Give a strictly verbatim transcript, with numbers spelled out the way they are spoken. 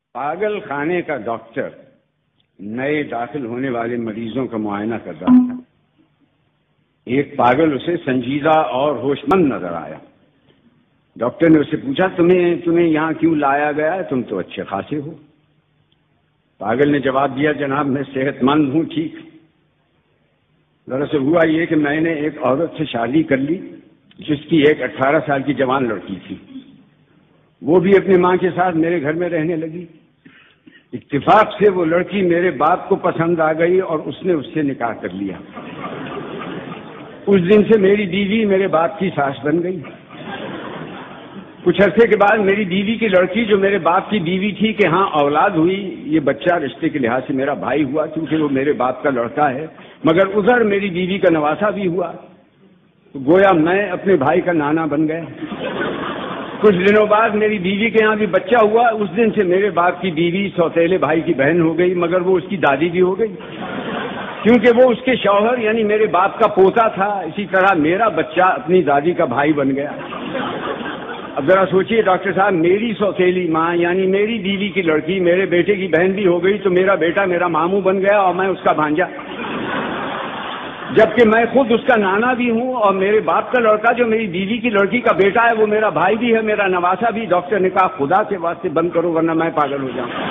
پاگل خانے کا ڈاکٹر نئے داخل ہونے والے مریضوں کا معائنہ کر رہا تھا۔ ایک پاگل اسے سنجیدہ اور ہوش مند نظر آیا۔ ڈاکٹر نے اسے پوچھا، تمہیں تمہیں یہاں کیوں لایا گیا ہے؟ تم تو اچھے خاصے ہو۔ پاگل نے جواب دیا، جناب میں صحت مند ہوں، ٹھیک۔ دراصل ہوا یہ کہ میں نے ایک عورت سے شادی کر لی جس کی ایک اٹھارہ سال کی جوان لڑکی تھی۔ وہ بھی اپنی ماں کے ساتھ میرے گھر میں رہنے لگی۔ اتفاق سے وہ لڑکی میرے باپ کو پسند آ گئی اور اس نے اس سے نکاح کر لیا۔ اس دن سے میری بیوی میرے باپ کی ساس بن گئی۔ کچھ عرصے کے بعد میری بیوی کی لڑکی جو میرے باپ کی بیوی تھی کہ ہاں اولاد ہوئی، یہ بچہ رشتے کے لحاظ سے میرا بھائی ہوا کیونکہ وہ میرے باپ کا لڑکا ہے، مگر ادھر میری بیوی کا نواسا بھی ہوا، تو گویا میں اپنے بھائی کا نانا بن گیا۔ کچھ دنوں بعد میری بیوی کے یہاں بھی بچہ ہوا۔ اس دن سے میرے باپ کی بیوی سوتیلے بھائی کی بہن ہو گئی، مگر وہ اس کی دادی بھی ہو گئی کیونکہ وہ اس کے شوہر یعنی میرے باپ کا پوتا تھا۔ اسی طرح میرا بچہ اپنی دادی کا بھائی بن گیا۔ اب ذرا سوچئے ڈاکٹر صاحب، میری سوتیلی ماں یعنی میری بیوی کی لڑکی میرے بیٹے کی بہن بھی ہو گئی، تو میرا بیٹا میرا ماموں بن گیا اور میں اس کا بھانجا، جبکہ میں خود اس کا نانا بھی ہوں، اور میرے باپ کا لڑکا جو میری بیوی کی لڑکی کا بیٹا ہے وہ میرا بھائی بھی ہے، میرا نواسا بھی۔ ڈاکٹر نے کہا خدا کے واسطے بند کرو ورنہ میں پاگل ہو جاؤں۔